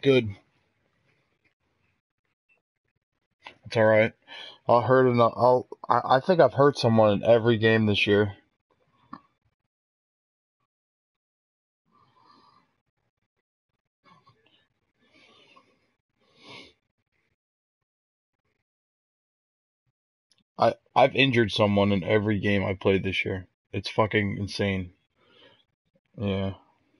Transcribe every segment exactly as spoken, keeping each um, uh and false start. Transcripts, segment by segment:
Good. It's all right. I'll hurt enough. I'll. I, I think I've hurt someone in every game this year. I I've injured someone in every game I played this year. It's fucking insane. Yeah.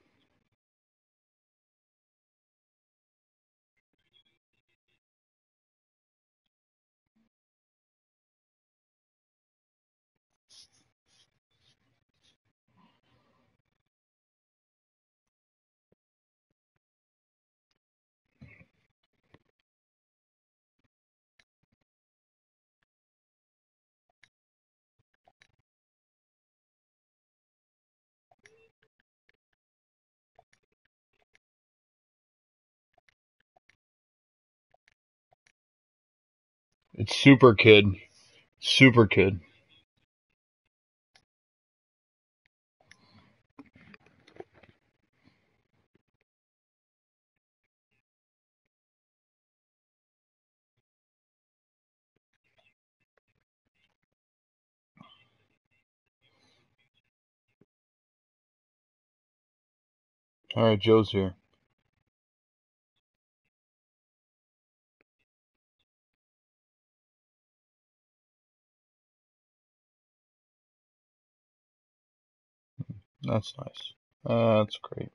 It's Super Kid. Super Kid. All right, Joe's here. That's nice. Uh, that's great.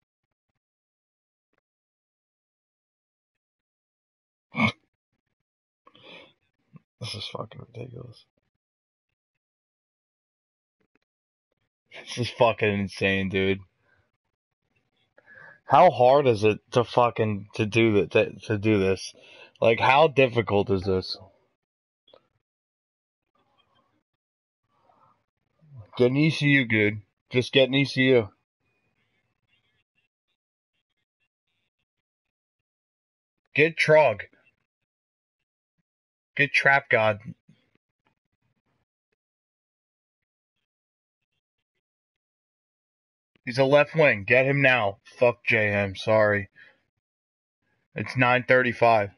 This is fucking ridiculous. This is fucking insane, dude. How hard is it to fucking to do that to, to do this? Like, how difficult is this? Get an E C U, dude. Just get an E C U. Get Trog. Get Trap God. He's a left wing. Get him now. Fuck J M. Sorry. It's nine thirty-five.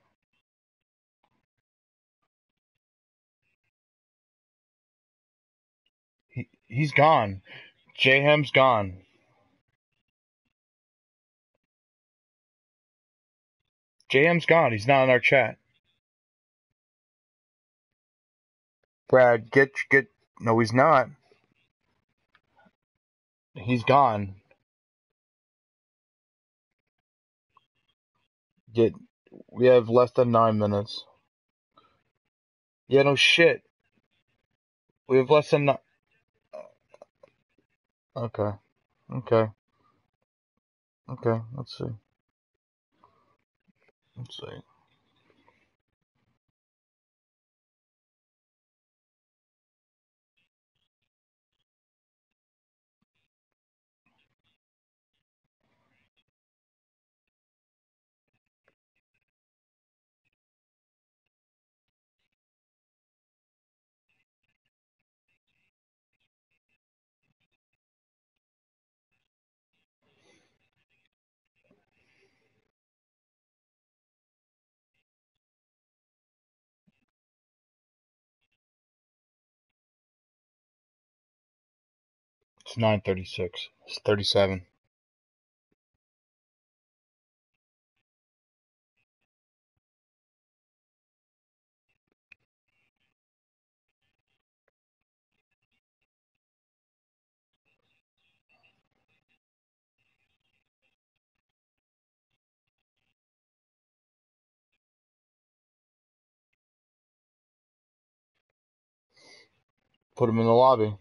He, he's gone. J M's gone. J M's gone. He's not in our chat. Brad, get get. No, he's not. He's gone. Get. We have less than nine minutes. Yeah, no shit. We have less than. Okay. Okay. Okay. Let's see. Let's see. It's nine thirty-six. It's thirty-seven. Put him in the lobby.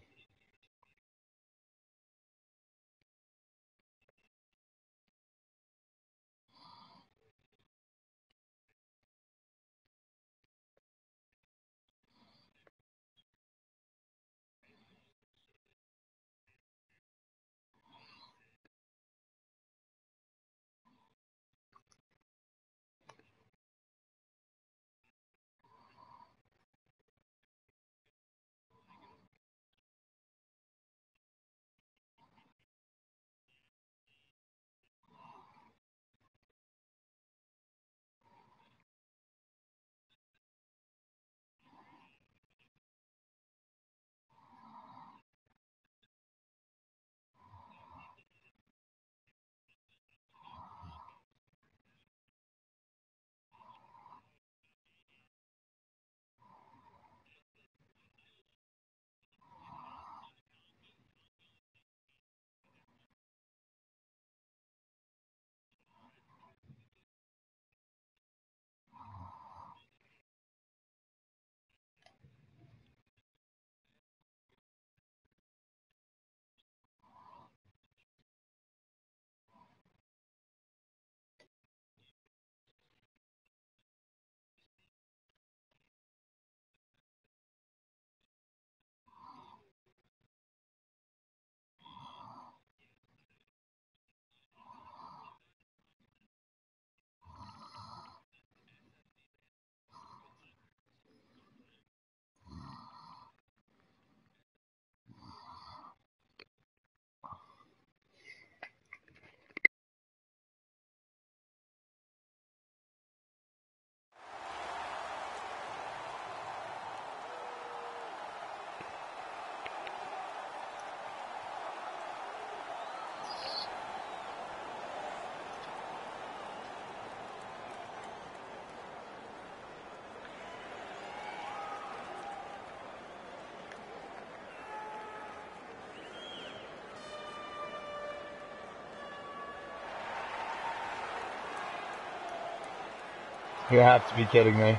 You have to be kidding me.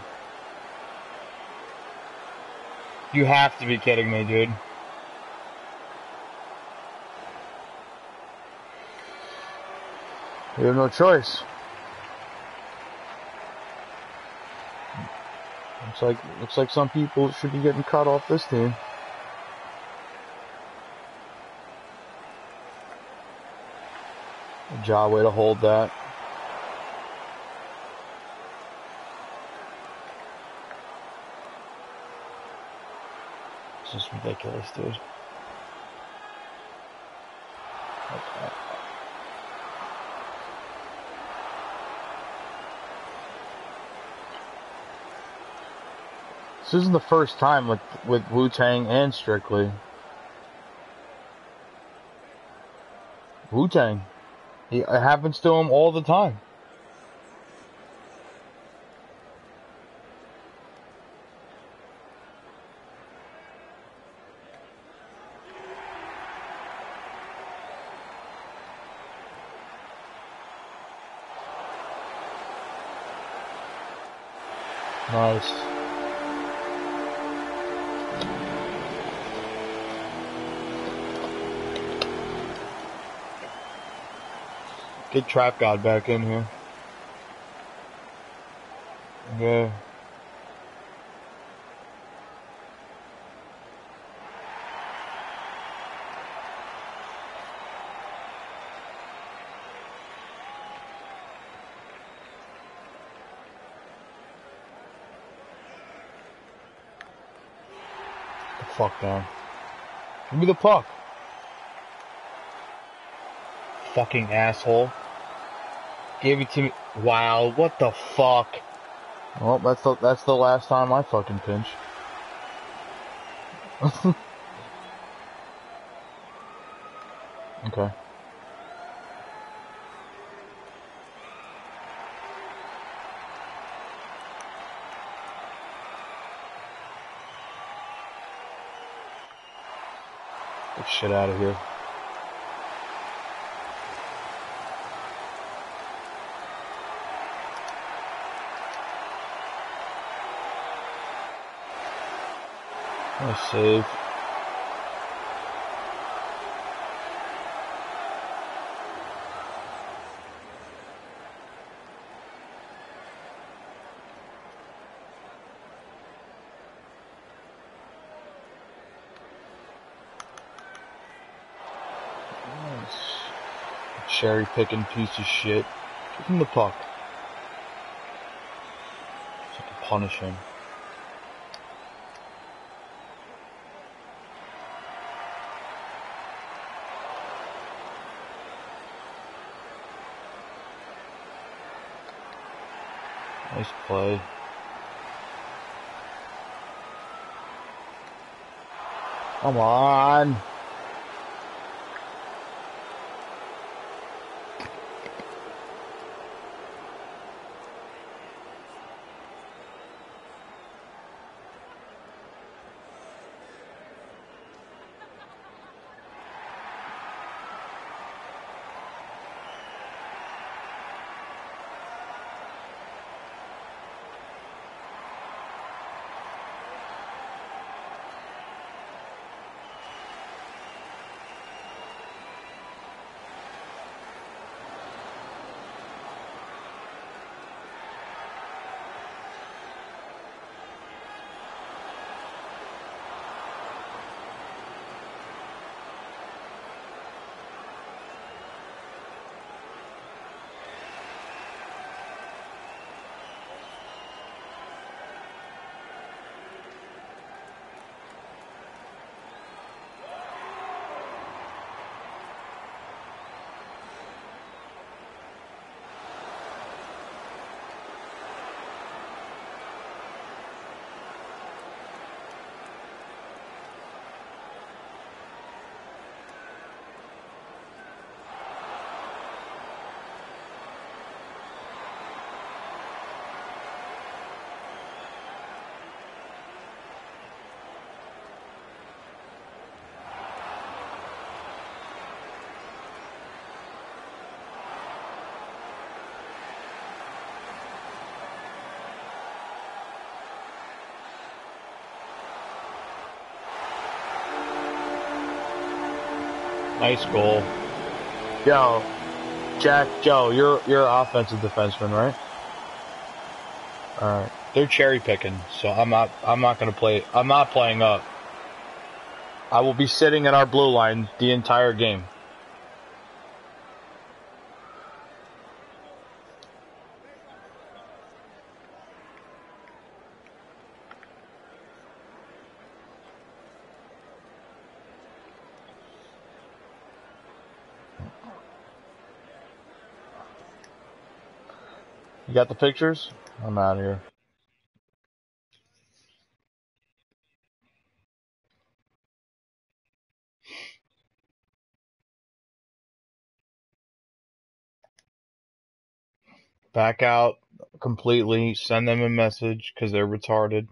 You have to be kidding me, dude. You have no choice. Looks like looks like some people should be getting cut off this team. Good job, way to hold that. This is ridiculous, dude. Okay. This isn't the first time with with Wu-Tang and Strictly. Wu-Tang. It happens to him all the time. Nice. Get Trap God back in here. Yeah. Get the fuck down. Give me the puck. Fucking asshole. Gave it to me. Wow, what the fuck? Well, that's the that's the last time I fucking pinch. Okay. Get shit out of here. Nice save. Nice. Cherry picking piece of shit. Give him the puck. So I can punish him. Nice play. Come on. Nice goal. Yo, Jack, Joe, you're you're an offensive defenseman, right? All right. They're cherry picking, so I'm not I'm not gonna play. I'm not playing up. I will be sitting at our blue line the entire game. You got the pictures? I'm out of here. Back out completely. Send them a message because they're retarded.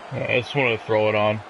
Yeah, I just want to throw it on.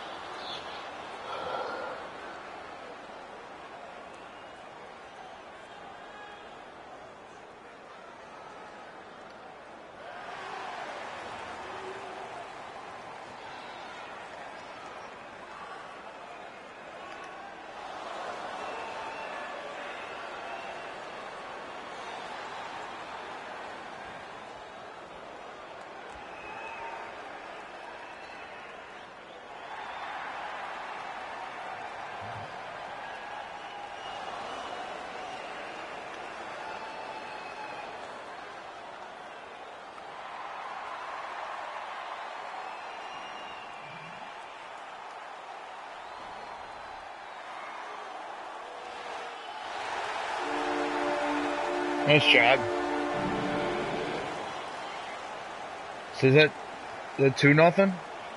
Nice job. So is that the two nothing?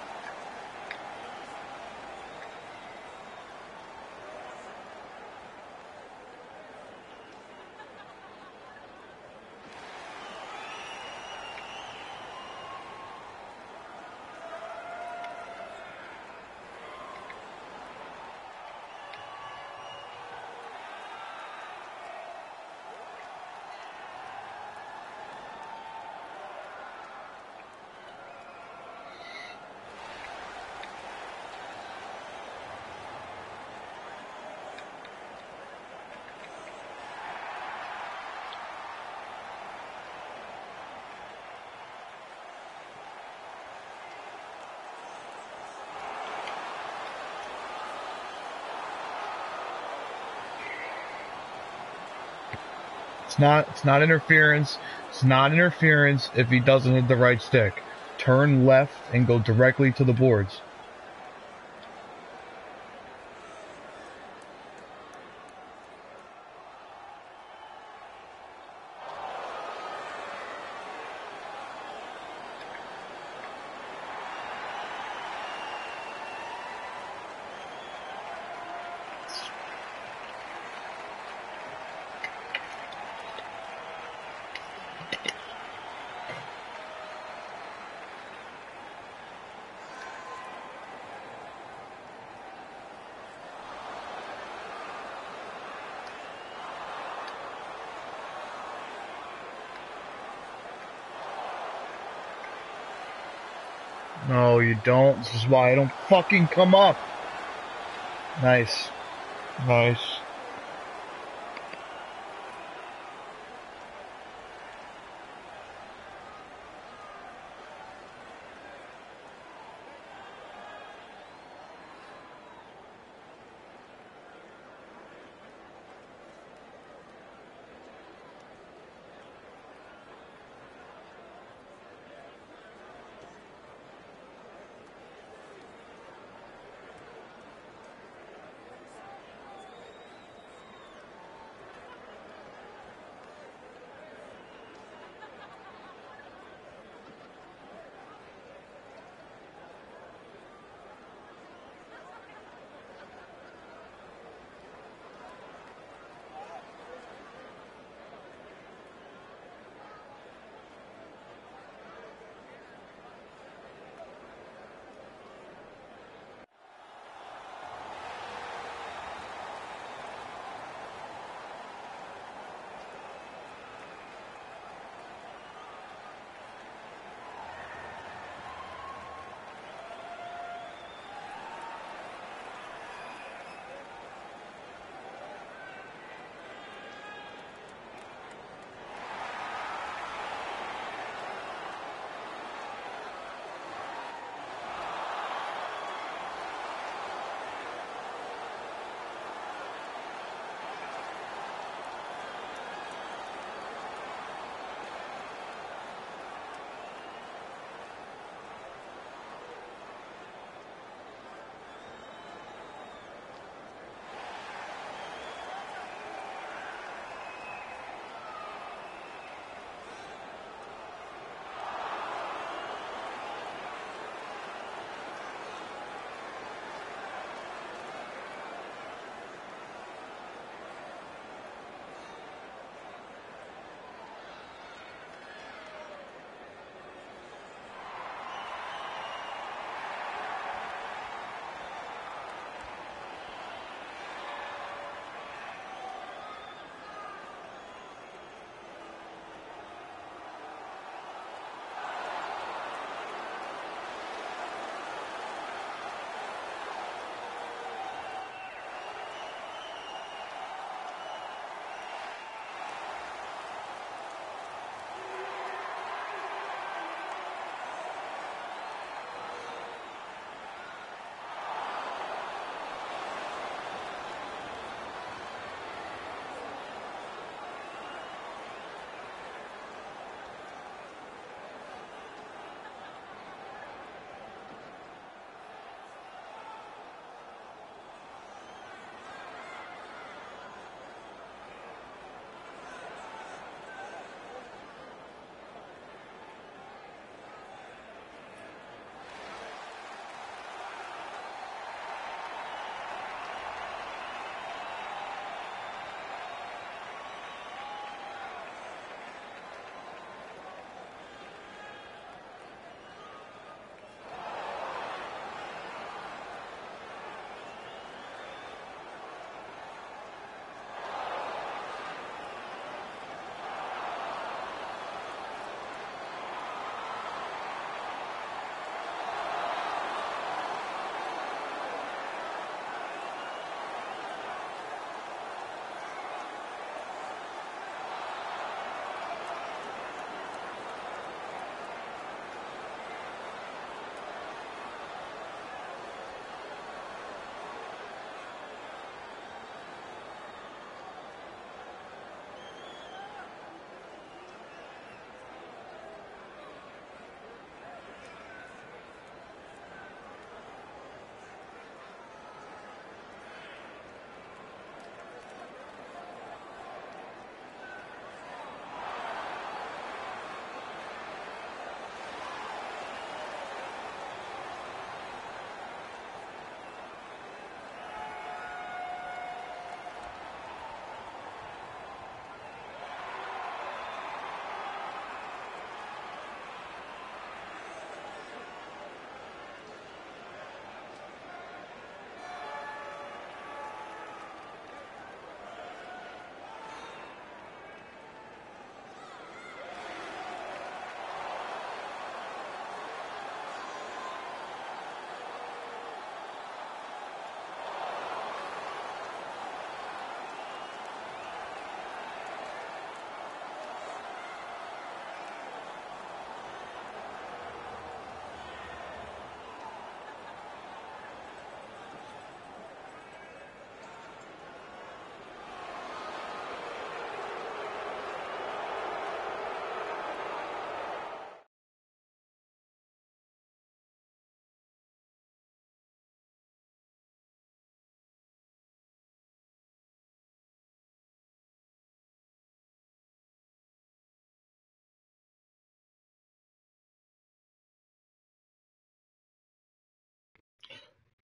It's not, it's not interference. It's not interference if he doesn't hit the right stick. Turn left and go directly to the boards. No, you don't. This is why I don't fucking come up. Nice. Nice.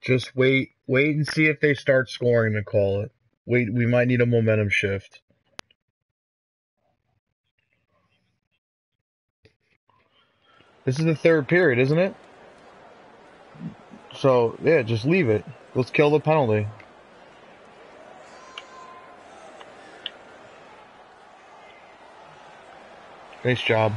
Just wait, wait and see if they start scoring to call it. Wait, we might need a momentum shift. This is the third period, isn't it? So, yeah, just leave it. Let's kill the penalty. Nice job.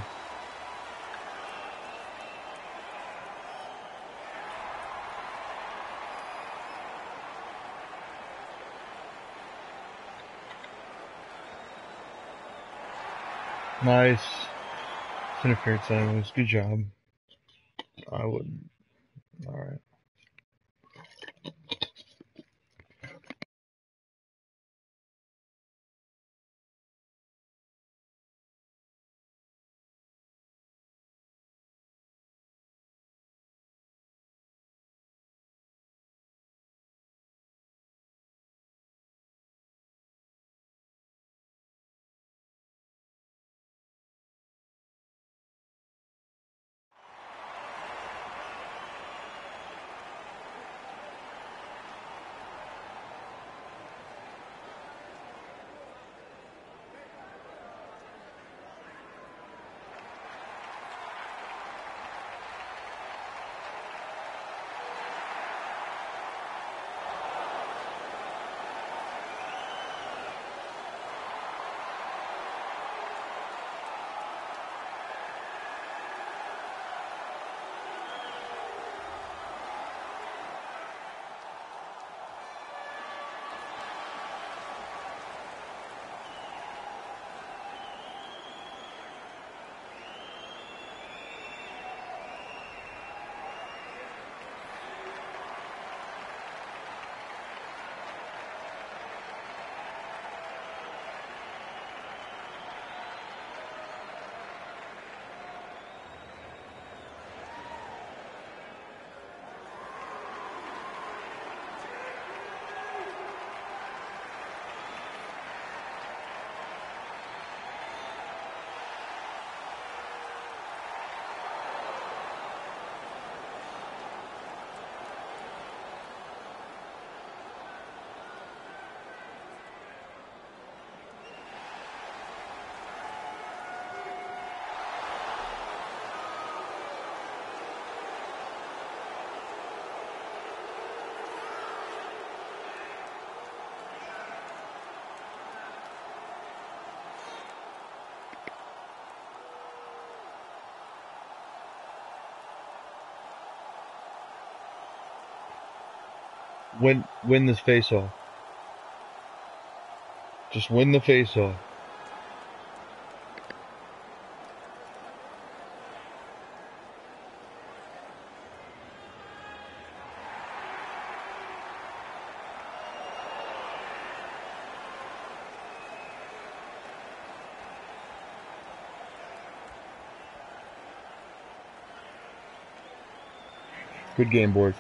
Nice. Interference anyways. Good job. I would. Alright. Win, win this face-off. Just win the face-off. Good game, boys.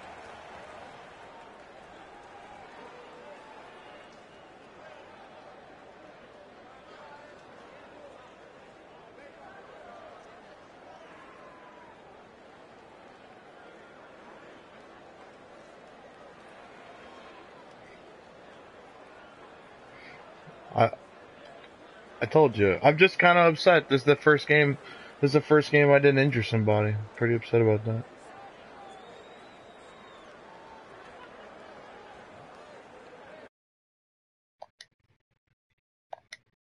I I told you. I'm just kind of upset. This is the first game. This is the first game I didn't injure somebody. Pretty upset about that.